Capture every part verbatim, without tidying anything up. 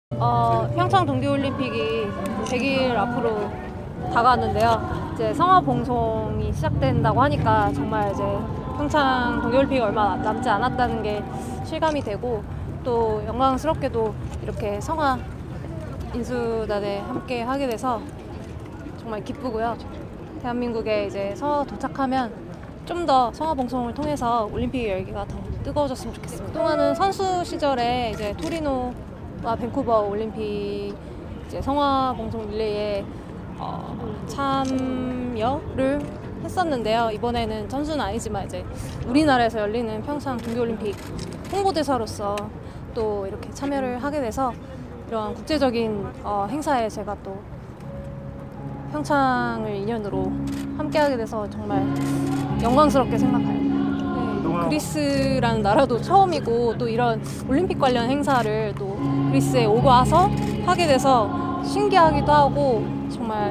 어, 평창 동계올림픽이 백 일 앞으로 다가왔는데요. 이제 성화봉송이 시작된다고 하니까 정말 이제 평창 동계올림픽이 얼마 남지 않았다는 게 실감이 되고, 또 영광스럽게도 이렇게 성화 인수단에 함께 하게 돼서 정말 기쁘고요. 대한민국에 이제 성화가 도착하면 좀 더 성화봉송을 통해서 올림픽 열기가 더 뜨거워졌으면 좋겠습니다. 그동안은 선수 시절에 이제 토리노와 밴쿠버 올림픽 이제 성화봉송 릴레이에 어, 참여를 했었는데요. 이번에는 선수는 아니지만 이제 우리나라에서 열리는 평창 동계올림픽 홍보대사로서 또 이렇게 참여를 하게 돼서 이런 국제적인 어, 행사에 제가 또 평창을 인연으로 함께하게 돼서 정말 영광스럽게 생각해요. 네, 그리스라는 나라도 처음이고, 또 이런 올림픽 관련 행사를 또 그리스에 오고 와서 하게 돼서 신기하기도 하고 정말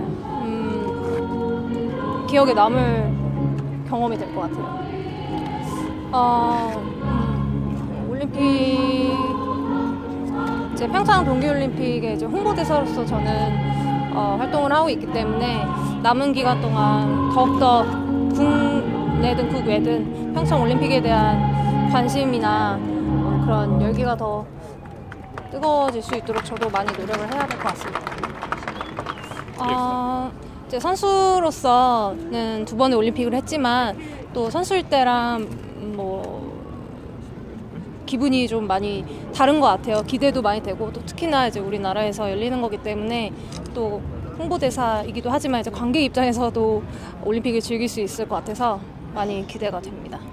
음, 기억에 남을 경험이 될 것 같아요. 어, 음, 올림픽 이제 평창 동계올림픽의 이제 홍보대사로서 저는 어, 활동을 하고 있기 때문에 남은 기간 동안 더욱더 국내든 국외든 평창 올림픽에 대한 관심이나 어, 그런 열기가 더 뜨거워질 수 있도록 저도 많이 노력을 해야 될 것 같습니다. 어, 이제 선수로서는 두 번의 올림픽을 했지만 또 선수일 때랑 뭐 기분이 좀 많이 다른 것 같아요. 기대도 많이 되고, 또 특히나 이제 우리나라에서 열리는 거기 때문에 또 홍보대사이기도 하지만 이제 관객 입장에서도 올림픽을 즐길 수 있을 것 같아서 많이 기대가 됩니다.